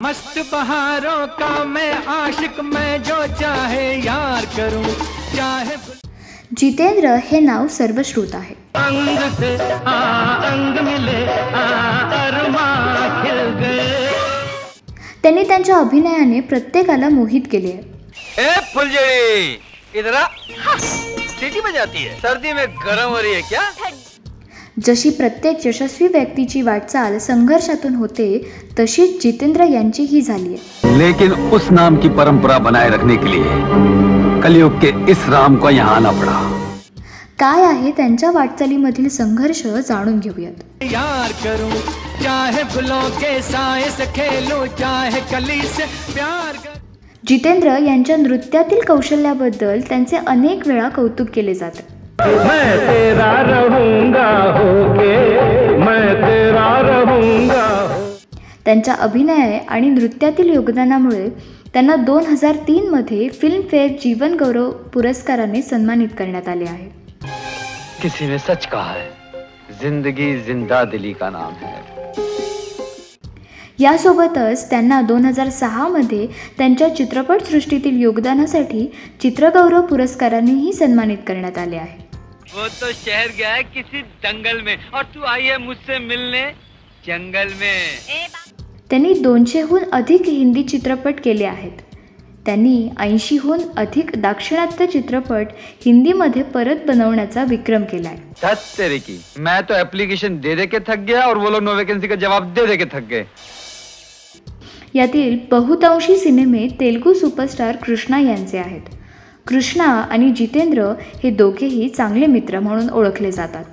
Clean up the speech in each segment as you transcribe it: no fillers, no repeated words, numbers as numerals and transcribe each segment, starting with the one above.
मस्त बहारों का मैं आशिक, मैं जो चाहे यार करूं चाहे। जितेंद्र हे नाव सर्वश्रुत आहे। अंग से अंग मिले अरमा खिल गए। त्यांनी त्यांच्या अभिनयाने प्रत्येकाला मोहित केले आहे। ए फुलझड़ी इधर आ, सीटी बजाती है, सर्दी में गरम हो रही है क्या? जशी प्रत्येक यशस्वी व्यक्तीची वाटचाल संघर्षातून होते, तशीच जितेंद्र यांची ही झाली आहे। लेकिन उस नाम की परंपरा बनाए रखने के लिए कलयुग के इस राम को यहाँ आना पड़ा। काय आहे त्यांच्या वाटचालीमधील संघर्ष जाणून घेऊयात। यार करूं चाहे फूलों के साए से खेलूं चाहे कली से प्यार कर। जितेंद्र यांच्या नृत्यातील कौशल्याबद्दल त्यांचे अनेक वेळा कौतुक केले जाते। मैं तेरा रहूंगा होके, मैं तेरा रहूंगा। त्यांच्या अभिनय आणि नृत्यातील योगदानामुळे त्यांना 2003 मध्ये फिल्मफेअर जीवन गौरव पुरस्काराने सन्मानित करण्यात आले आहे। किसी ने सच कहा है, जिंदगी जिंदा दिली का नाम है। यासोबतच त्यांना 2006 मध्ये त्यांच्या चित्रपटसृष्टीतील योगदानासाठी चित्रगौरव पुरस्कारानेही सन्मानित करण्यात आले आहे। वो तो शहर गया है किसी दंगल में और तू आई है मुझसे मिलने जंगल में। त्यांनी 200हून अधिक हिंदी चित्रपट केले आहेत। त्यांनी 80हून अधिक दाक्षिणात्य चित्रपट हिंदीमध्ये परत बनवण्याचा विक्रम केलाय। तेरे की मैं तो एप्लीकेशन दे दे के थक गया और वो लोग नो वैकेंसी का जवाब दे दे के थक गए। यातील बहुतांशी सिनेमे तेलुगू सुपरस्टार कृष्णा यांचे आहेत। कृष्णा आणि जितेंद्र हे दोघेही चांगले मित्र म्हणून ओळखले जातात।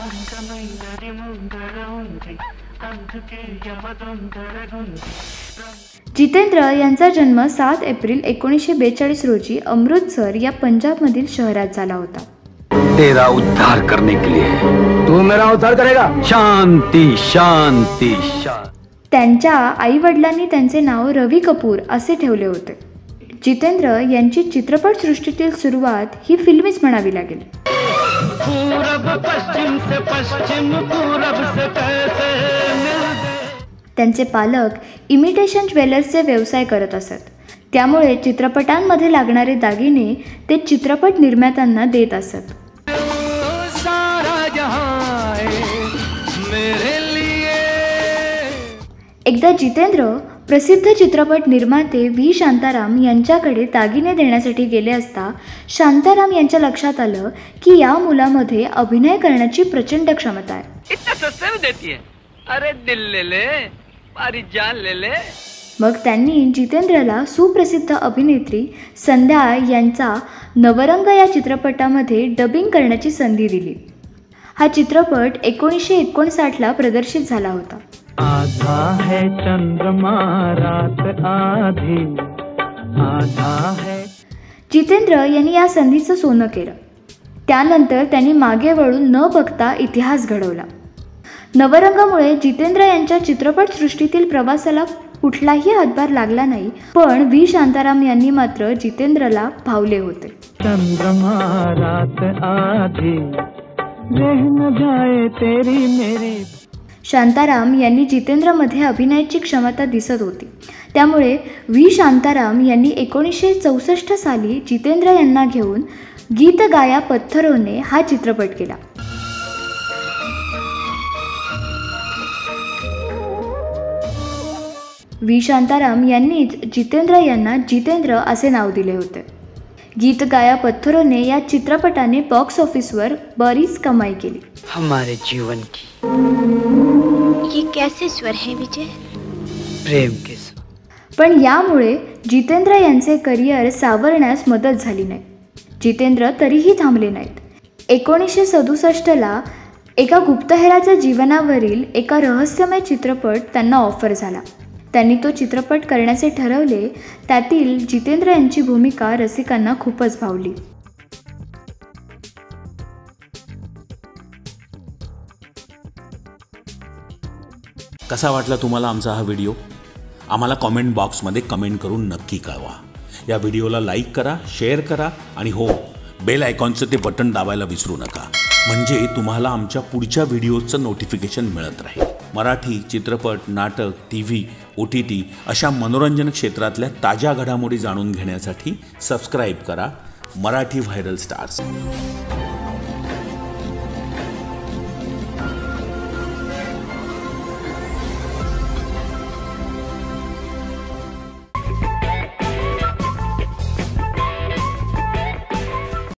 जितेंद्र यांचा जन्म 7 एप्रिल 1942 रोजी अमृतसर या पंजाबमधील शहरात झाला होता। तेरा उद्धार करने के लिए तू मेरा उद्धार करेगा। शांति शांति शांति। त्यांच्या आई वडिलांनी त्यांचे नाव रवी कपूर असे ठेवले होते। जितेंद्र यांची चित्रपटसृष्टीतील सुरुवात ही फिल्मीच म्हणावी लागेल। पूरब पश्चिम से पश्चिम पूरब से कैसे मिलते। त्यांचे पालक इमिटेशन ज्वेलर्सचे व्यवसाय करत असत, त्यामुळे चित्रपटांमध्ये लागणारे दागिने ते चित्रपट निर्मात्यांना देत असत। सारा जहां है मेरे लिए। एकदा जितेंद्र प्रसिद्ध चित्रपट निर्माते व्ही शांताराम यांच्याकडे दागिने देण्यासाठी गेले असता शांताराम यांच्या लक्षात आलं की या मुलामध्ये अभिनय करण्याची प्रचंड क्षमता आहे। इतना सस्ते में देती है, अरे दिल ले ले पारी जान ले ले। मग त्यांनी जितेंद्रला सुप्रसिद्ध अभिनेत्री संध्या यांचा नवरंग या चित्रपटामध्ये डबिंग करण्याची संधी दिली। हा चित्रपट 1959 ला प्रदर्शित झाला होता। आधा है चंद्रमा रात आधी, आधा है। जितेंद्र यांनी या संधीचं सोनं केलं। त्यानंतर त्यांनी मागे वळून न बघता इतिहास घडवला। नवरंगमुळे जितेंद्र यांच्या चित्रपटसृष्टीतील प्रवासाला कुठलाही हातभार लागला नाही, पण व्ही शांताराम यांनी मात्र जितेंद्रला भावले होते। चंद्रमा रात आधी रह न जाए तेरी मेरी। शांताराम यांनी जितेंद्रमध्ये अभिनयाची क्षमता दिसत होती, त्यामुळे व्ही शांताराम यांनी 1964 साली जितेंद्र यांना घेऊन गीत गाया पत्थरोने हा चित्रपट केला। व्ही शांताराम यांनीच जितेंद्र यांना जितेंद्र असे नाव दिले होते। गीत गाया पत्थरोने या चित्रपटाने बॉक्स ऑफिसवर बरीच कमाई केली। हमारे जीवन की ये कैसे स्वर है विजय? प्रेम के स्वर। पण यामुळे जितेंद्र यांचे करिअर सावरण्यास मदत झाली नाही। जितेंद्र तरीही थांबले नाहीत। 1967 ला एका गुप्तहेराच्या जीवनावरील एका रहस्यमय चित्रपट त्यांना ऑफर झाला। त्यांनी तो चित्रपट करण्याचे ठरवले। त्यातील जितेंद्र यांची भूमिका रसिकांना खूपच भावली। कसा वाटला तुम्हाला आमचा हा व्हिडिओ? आम्हाला कॉमेंट बॉक्समध्ये कमेंट करून नक्की कळवा। या व्हिडिओला लाईक करा, शेअर करा आणि हो, बेल आयकॉनचं ते बटन दाबायला विसरू नका, म्हणजे तुम्हाला आमच्या पुढच्या व्हिडिओचं नोटिफिकेशन मिळत राहील। मराठी चित्रपट, नाटक, TV, OTT अशा मनोरंजन क्षेत्रातल्या ताज्या घडामोडी जाणून घेण्यासाठी सबस्क्राईब करा मराठी व्हायरल स्टार्स.